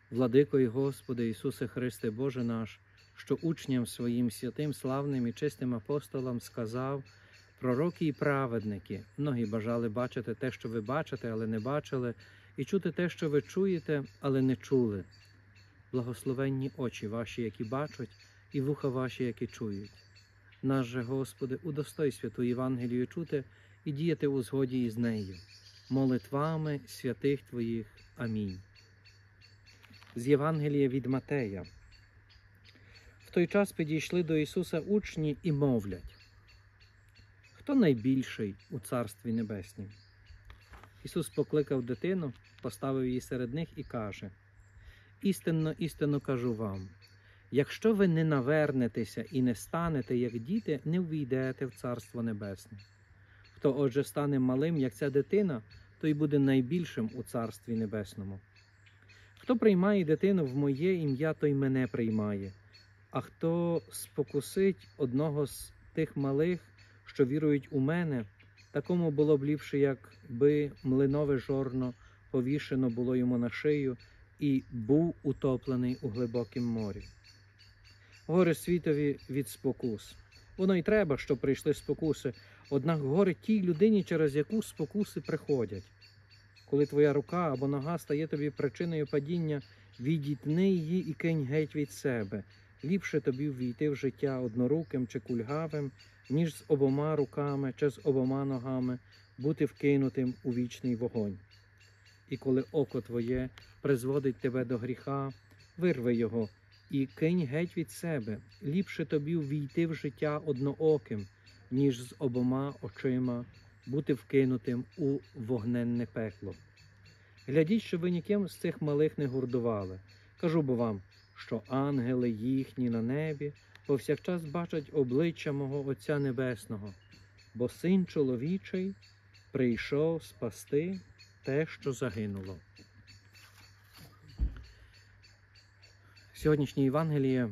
Владико і Господи Ісусе Христе, Боже наш, що учням своїм святим, славним і чистим апостолам сказав: пророки і праведники, многі бажали бачити те, що ви бачите, але не бачили, і чути те, що ви чуєте, але не чули. Благословенні очі ваші, які бачать, і вуха ваші, які чують. Наш же, Господи, удостой святу Євангелію чути і діяти у згоді із нею. Молитвами святих Твоїх. Амінь. З Євангелія від Матея. В той час підійшли до Ісуса учні і мовлять: хто найбільший у Царстві Небеснім? Ісус покликав дитину, поставив її серед них і каже: істинно, істинно кажу вам, якщо ви не навернетеся і не станете, як діти, не увійдете в Царство Небесне. Хто, отже, стане малим, як ця дитина, той буде найбільшим у Царстві Небесному. Хто приймає дитину в моє ім'я, той мене приймає. А хто спокусить одного з тих малих, що вірують у мене, такому було б ліпше, якби млинове жорно повішено було йому на шию і був утоплений у глибокім морі. Горе світові від спокус. Воно й треба, щоб прийшли спокуси, однак горе тій людині, через яку спокуси приходять. Коли твоя рука або нога стає тобі причиною падіння, відітни її і кинь геть від себе. Ліпше тобі ввійти в життя одноруким чи кульгавим, ніж з обома руками чи з обома ногами бути вкинутим у вічний вогонь. І коли око твоє призводить тебе до гріха, вирви його і кинь геть від себе. Ліпше тобі ввійти в життя однооким, ніж з обома очима бути вкинутим у вогненне пекло. Глядіть, що ви ніким з цих малих не гордували. Кажу бо вам, що ангели їхні на небі повсякчас бачать обличчя мого Отця Небесного, бо Син чоловічий прийшов спасти те, що загинуло. Сьогоднішнє Євангеліє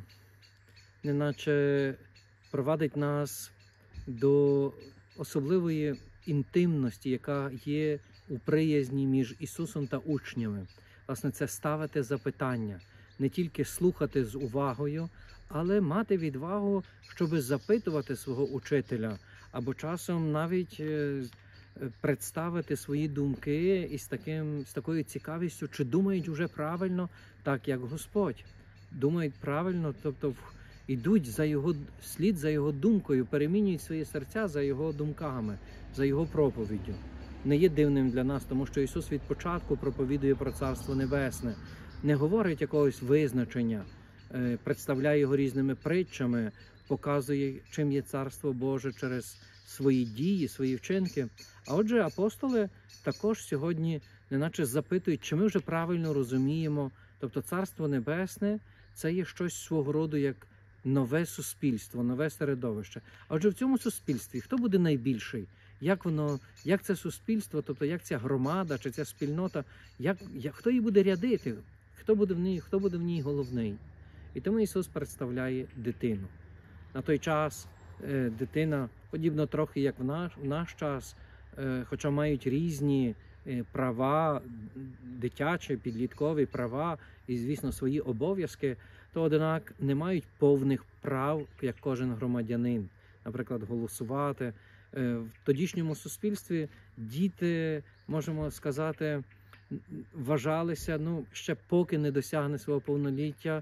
неначе провадить нас до особливої інтимності, яка є у приязні між Ісусом та учнями. Власне, це ставити запитання, не тільки слухати з увагою, але мати відвагу, щоб запитувати свого учителя, або часом навіть представити свої думки із такою цікавістю, чи думають уже правильно, так як Господь. Думають правильно, тобто йдуть слід за Його думкою, перемінюють свої серця за Його думками, за Його проповіддю. Не є дивним для нас, тому що Ісус від початку проповідує про Царство Небесне, не говорить якогось визначення, представляє його різними притчами, показує, чим є Царство Боже через свої дії, свої вчинки. А отже, апостоли також сьогодні неначе запитують, чи ми вже правильно розуміємо, тобто Царство Небесне – це є щось свого роду як нове суспільство, нове середовище. А отже, в цьому суспільстві хто буде найбільший? Як це суспільство, тобто як ця громада чи ця спільнота, хто її буде рядити, хто буде в ній головний? І тому Ісус представляє дитину. На той час дитина, подібно трохи як в наш час, хоча мають різні права, дитячі, підліткові права і, звісно, свої обов'язки, то, однак, не мають повних прав, як кожен громадянин. Наприклад, голосувати. В тодішньому суспільстві діти, можемо сказати, вважалися, ще поки не досягне свого повноліття,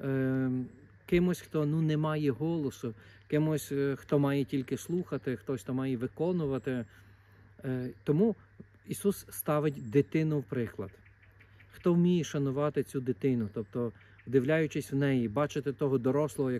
кимось, хто не має голосу, кимось, хто має тільки слухати, хтось, хто має виконувати. Тому Ісус ставить дитину в приклад. Хто вміє шанувати цю дитину, тобто, вдивляючись в неї, бачити того дорослого,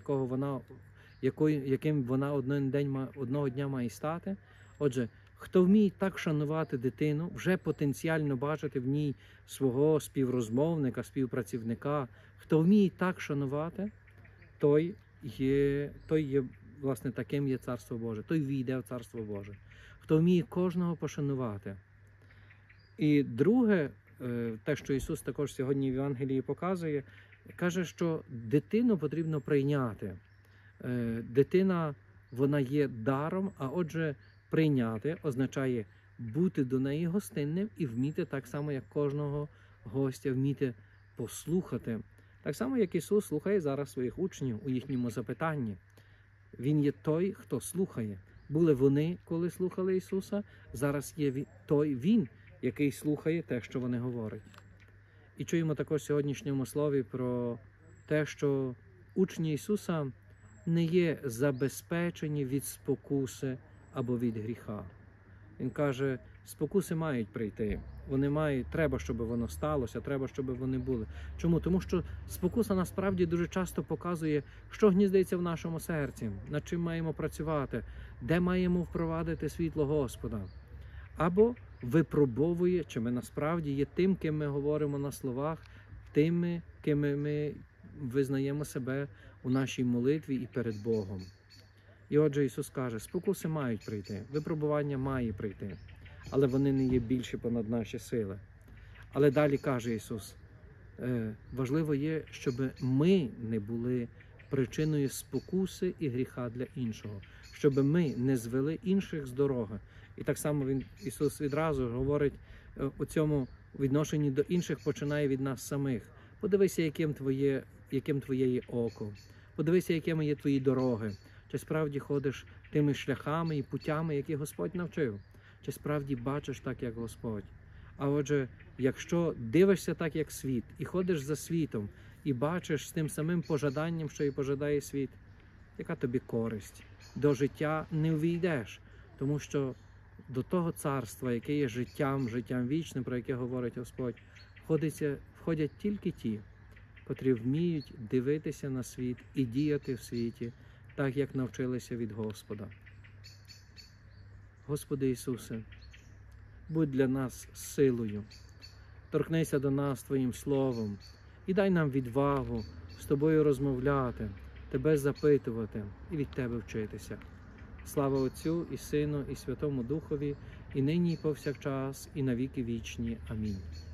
яким вона одного дня має стати. Отже, хто вміє так шанувати дитину, вже потенціально бачити в ній свого співрозмовника, співпрацівника, хто вміє так шанувати, той є, власне, таким є Царство Боже, той війде в Царство Боже. Хто вміє кожного пошанувати. І друге, те, що Ісус також сьогодні в Євангелії показує, каже, що дитину потрібно прийняти. Дитина, вона є даром, а отже, прийняти означає бути до неї гостинним і вміти так само, як кожного гостя, вміти послухати. Так само, як Ісус слухає зараз своїх учнів у їхньому запитанні. Він є той, хто слухає. Були вони, коли слухали Ісуса, зараз є Він, який слухає те, що вони говорять. І чуємо також в сьогоднішньому слові про те, що учні Ісуса не є забезпечені від спокуси або від гріха. Він каже, спокуси мають прийти. Треба, щоб воно сталося, треба, щоб вони були. Чому? Тому що спокуса насправді дуже часто показує, що гніздиться в нашому серці, над чим маємо працювати, де маємо впровадити світло Господа. Або випробовує, чи ми насправді є тим, ким ми говоримо на словах, тими, ким ми визнаємо себе у нашій молитві і перед Богом. І отже, Ісус каже, спокуси мають прийти, випробування має прийти, але вони не є більші понад наші сили. Але далі каже Ісус, важливо є, щоб ми не були причиною спокуси і гріха для іншого, щоб ми не звели інших з дороги. І так само Ісус відразу говорить у цьому відношенні до інших, починає від нас самих. Подивися, яким твоє є око, подивися, якими є твої дороги. Чи справді ходиш тими шляхами і путями, які Господь навчив? Чи справді бачиш так, як Господь? А отже, якщо дивишся так, як світ, і ходиш за світом, і бачиш з тим самим пожаданням, що і пожадає світ, яка тобі користь? До життя не увійдеш, тому що до того царства, яке є життям вічним, про яке говорить Господь, входять тільки ті, котрі вміють дивитися на світ і діяти в світі, так, як навчилися від Господа. Господи Ісусе, будь для нас силою, торкнися до нас Твоїм Словом і дай нам відвагу з Тобою розмовляти, Тебе запитувати і від Тебе вчитися. Слава Отцю і Сину і Святому Духові, і нині, і повсякчас, і на віки вічні. Амінь.